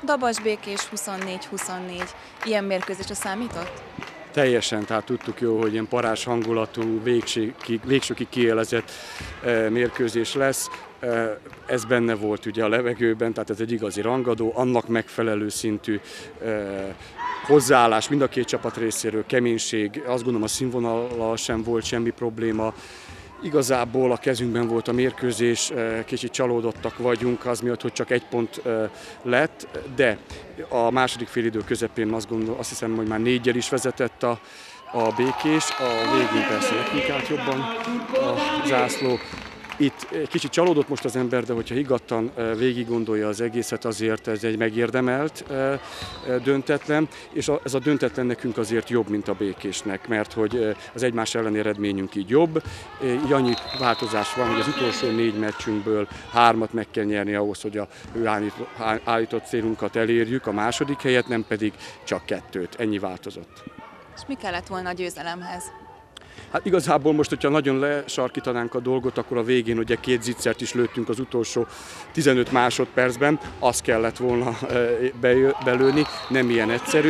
Dabas-Békés 24-24. Ilyen mérkőzésre számított? Teljesen, tehát tudtuk jó, hogy ilyen parázs hangulatú, végsőkig kiélezett mérkőzés lesz. Ez benne volt ugye a levegőben, tehát ez egy igazi rangadó, annak megfelelő szintű hozzáállás mind a két csapat részéről, keménység, azt gondolom a színvonallal sem volt semmi probléma. Igazából a kezünkben volt a mérkőzés, kicsit csalódottak vagyunk az miatt, hogy csak egy pont lett, de a második félidő közepén azt hiszem, hogy már 4-jel is vezetett a Békés, a végén persze nekünk állt jobban a zászló. Itt kicsit csalódott most az ember, de hogyha higgadtan végig gondolja az egészet, azért ez egy megérdemelt döntetlen, és ez a döntetlen nekünk azért jobb, mint a Békésnek, mert hogy az egymás elleni eredményünk így jobb. Így annyi változás van, hogy az utolsó 4 meccsünkből 3-at meg kell nyerni ahhoz, hogy a állított célunkat elérjük, a második helyet, nem pedig csak 2-t. Ennyi változott. És mi kellett volna a győzelemhez? Hát igazából most, hogyha nagyon lesarkítanánk a dolgot, akkor a végén ugye 2 zicsert is lőttünk az utolsó 15 másodpercben, azt kellett volna belőni, nem ilyen egyszerű.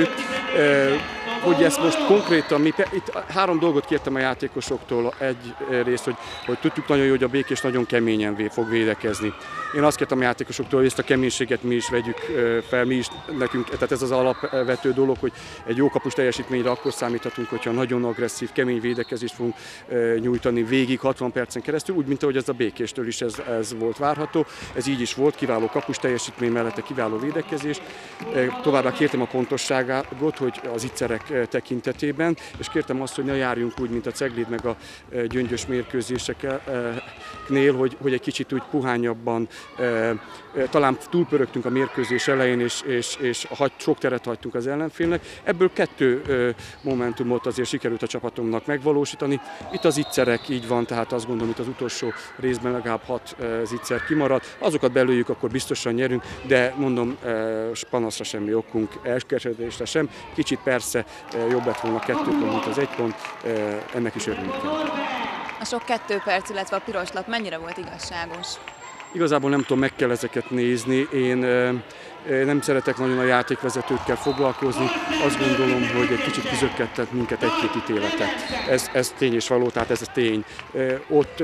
Hogy ezt most konkrétan, itt 3 dolgot kértem a játékosoktól, egyrészt, hogy tudjuk nagyon jó, hogy a Békés nagyon keményen fog védekezni. Én azt kértem a játékosoktól, hogy ezt a keménységet mi is vegyük fel, mi is nekünk, tehát ez az alapvető dolog, hogy egy jó kapus teljesítményre akkor számíthatunk, hogyha nagyon agresszív, kemény védekezést fogunk nyújtani végig 60 percen keresztül, úgy, mint ahogy ez a Békéstől is ez volt várható. Ez így is volt, kiváló kapus teljesítmény mellette kiváló védekezés. Továbbá kértem a pontosságot, hogy az ittszerek tekintetében, és kértem azt, hogy ne járjunk úgy, mint a Cegléd meg a Gyöngyös mérkőzéseknél, hogy egy kicsit úgy puhányabban, talán túlpörögtünk a mérkőzés elején, és sok teret hagytunk az ellenfélnek. Ebből 2 momentumot azért sikerült a csapatomnak megvalósítani. Itt az ittszerek így van, tehát azt gondolom, itt az utolsó részben legalább 6 zicser kimaradt. Azokat belőjük, akkor biztosan nyerünk, de mondom, panaszra semmi okunk, elkeseredésre sem. Kicsit persze jobb lett volna 2 pont, mint az 1 pont, ennek is örülünk kell. A sok 2 perc, illetve a piros lap mennyire volt igazságos? Igazából nem tudom, meg kell ezeket nézni. Én nem szeretek nagyon a játékvezetőkkel foglalkozni. Azt gondolom, hogy egy kicsit kizökkentett minket 1-2 ítéletet. Ez tény és való, tehát ez a tény. Ott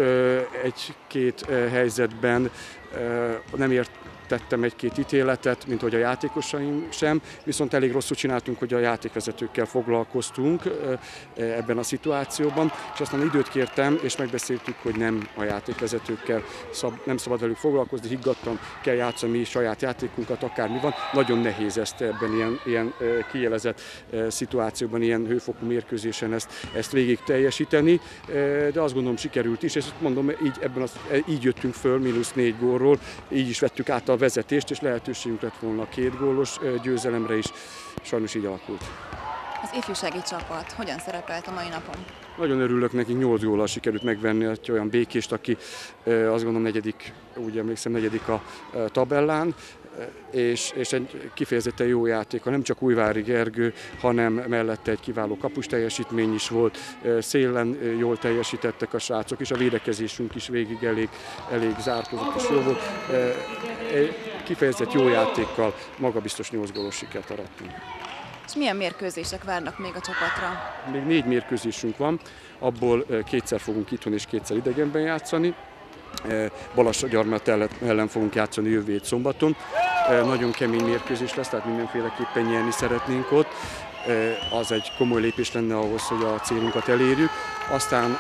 1-2 helyzetben nem tettem 1-2 ítéletet, mint hogy a játékosaim sem, viszont elég rosszul csináltunk, hogy a játékvezetőkkel foglalkoztunk ebben a szituációban, és aztán időt kértem, és megbeszéltük, hogy nem a játékvezetőkkel nem szabad velük foglalkozni, higgadtan kell játszani mi saját játékunkat, akármi van. Nagyon nehéz ezt ebben ilyen kiélezett szituációban, ilyen hőfokú mérkőzésen ezt végig teljesíteni, de azt gondolom sikerült is, és mondom, így jöttünk föl -4 gólról, így is vettük át a vezetést, és lehetőségünk lett volna 2 gólos győzelemre is, sajnos így alakult. Az ifjúsági csapat hogyan szerepelt a mai napon? Nagyon örülök neki, 8 góllal sikerült megvenni egy olyan Békést, aki azt gondolom úgy emlékszem, negyedik a tabellán, és egy kifejezetten jó játéka, nem csak Újvári Gergő, hanem mellette egy kiváló kapus teljesítmény is volt, szélen jól teljesítettek a srácok, és a védekezésünk is végig elég zárkózott és jó volt. Kifejezett jó játékkal magabiztos 8 gólos sikert arattunk. És milyen mérkőzések várnak még a csapatra? Még 4 mérkőzésünk van, abból 2-szer fogunk itthon és 2-szer idegenben játszani. Balassagyarmat ellen fogunk játszani jövő hét szombaton. Nagyon kemény mérkőzés lesz, tehát mindenféleképpen nyerni szeretnénk ott. Az egy komoly lépés lenne ahhoz, hogy a célunkat elérjük. Aztán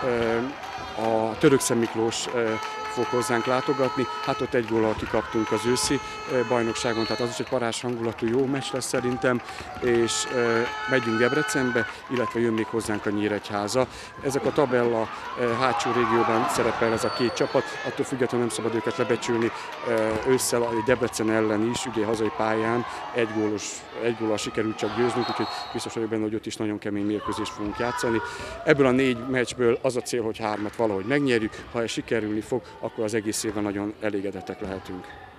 a Törökszent Miklós fog hozzánk látogatni, hát ott 1 góllal kikaptunk az őszi bajnokságon, tehát az is egy parázs hangulatú jó meccs lesz szerintem, és megyünk Debrecenbe, illetve jön még hozzánk a Nyíregyháza. Ezek a tabella hátsó régióban szerepel ez a 2 csapat, attól függetlenül nem szabad őket lebecsülni. Ősszel a Debrecen ellen is, ugye hazai pályán 1 góllal sikerült csak győznünk, úgyhogy biztos vagyok benne, hogy ott is nagyon kemény mérkőzést fogunk játszani. Ebből a 4 meccsből az a cél, hogy 3-at valahogy megnyerjük, ha ez sikerülni fog, akkor az egész évben nagyon elégedettek lehetünk.